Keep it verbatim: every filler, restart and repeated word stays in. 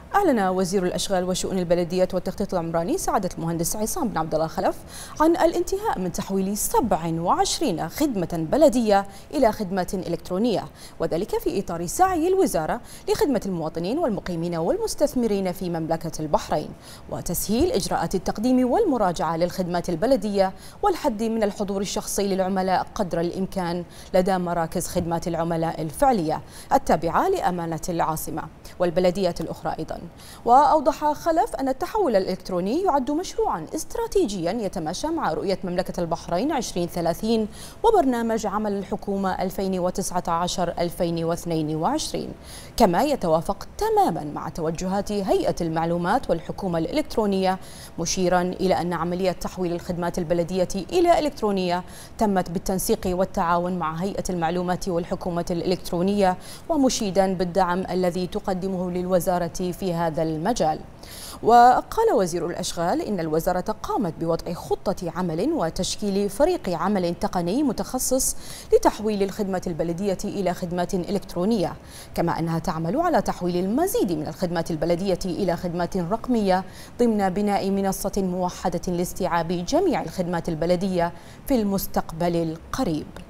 أعلن وزير الأشغال وشؤون البلديات والتخطيط العمراني سعادة المهندس عصام بن عبد الله خلف عن الانتهاء من تحويل سبع وعشرين خدمة بلدية إلى خدمات إلكترونية، وذلك في إطار سعي الوزارة لخدمة المواطنين والمقيمين والمستثمرين في مملكة البحرين، وتسهيل إجراءات التقديم والمراجعة للخدمات البلدية والحد من الحضور الشخصي للعملاء قدر الإمكان لدى مراكز خدمات العملاء الفعلية التابعة لأمانة العاصمة والبلديات الأخرى أيضا. وأوضح خلف أن التحول الإلكتروني يعد مشروعا استراتيجيا يتماشى مع رؤية مملكة البحرين عشرين ثلاثين وبرنامج عمل الحكومة ألفين وتسعة عشر ألفين واثنين وعشرين، كما يتوافق تماما مع توجهات هيئة المعلومات والحكومة الإلكترونية، مشيرا إلى أن عملية تحويل الخدمات البلدية إلى إلكترونية تمت بالتنسيق والتعاون مع هيئة المعلومات والحكومة الإلكترونية، ومشيدا بالدعم الذي تقدمه للوزارة في هذا المجال. وقال وزير الأشغال إن الوزارة قامت بوضع خطة عمل وتشكيل فريق عمل تقني متخصص لتحويل الخدمات البلدية إلى خدمات إلكترونية، كما أنها تعمل على تحويل المزيد من الخدمات البلدية إلى خدمات رقمية ضمن بناء منصة موحدة لاستيعاب جميع الخدمات البلدية في المستقبل القريب.